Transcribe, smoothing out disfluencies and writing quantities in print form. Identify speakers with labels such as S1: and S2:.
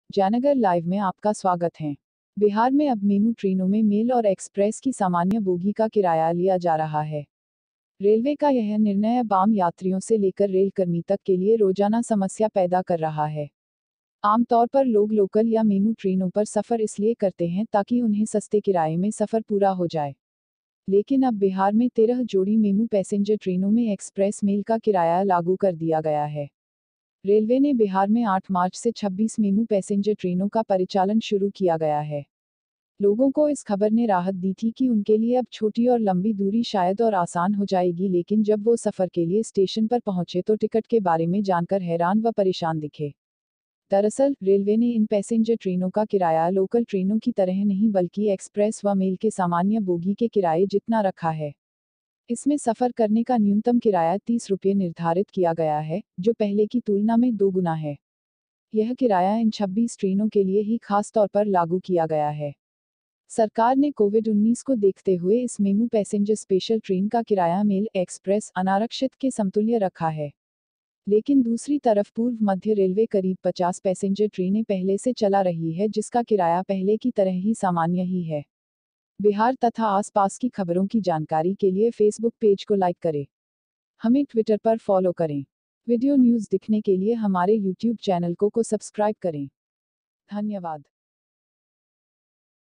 S1: Jaynagar live में आपका स्वागत है। बिहार में अब मेमू ट्रेनों में मेल और एक्सप्रेस की सामान्य बोगी का किराया लिया जा रहा है। रेलवे का यह निर्णय अब आम यात्रियों से लेकर रेल कर्मी तक के लिए रोजाना समस्या पैदा कर रहा है। आमतौर पर लोग लोकल या मेमू ट्रेनों पर सफर इसलिए करते हैं ताकि उन्हें सस्ते किराए में सफर पूरा हो जाए। लेकिन अब बिहार में 13 जोड़ी मेमू पैसेंजर ट्रेनों में एक्सप्रेस मेल का किराया लागू कर दिया गया है। रेलवे ने बिहार में 8 मार्च से 26 मेमू पैसेंजर ट्रेनों का परिचालन शुरू किया गया है। लोगों को इस खबर ने राहत दी थी कि उनके लिए अब छोटी और लंबी दूरी शायद और आसान हो जाएगी, लेकिन जब वो सफर के लिए स्टेशन पर पहुंचे तो टिकट के बारे में जानकर हैरान व परेशान दिखे। दरअसल रेलवे ने इन पैसेंजर ट्रेनों का किराया लोकल ट्रेनों की तरह नहीं बल्कि एक्सप्रेस व मेल के सामान्य बोगी के किराए जितना रखा है। इसमें सफर करने का न्यूनतम किराया 30 रुपये निर्धारित किया गया है, जो पहले की तुलना में 2 गुना है। यह किराया इन 26 ट्रेनों के लिए ही खास तौर पर लागू किया गया है। सरकार ने कोविड-19 को देखते हुए इस मेमू पैसेंजर स्पेशल ट्रेन का किराया मेल एक्सप्रेस अनारक्षित के समतुल्य रखा है। लेकिन दूसरी तरफ पूर्व मध्य रेलवे करीब 50 पैसेंजर ट्रेनें पहले से चला रही है, जिसका किराया पहले की तरह ही सामान्य ही है। बिहार तथा आसपास की खबरों की जानकारी के लिए फेसबुक पेज को लाइक करें। हमें ट्विटर पर फॉलो करें। वीडियो न्यूज़ दिखने के लिए हमारे यूट्यूब चैनल को सब्सक्राइब करें। धन्यवाद।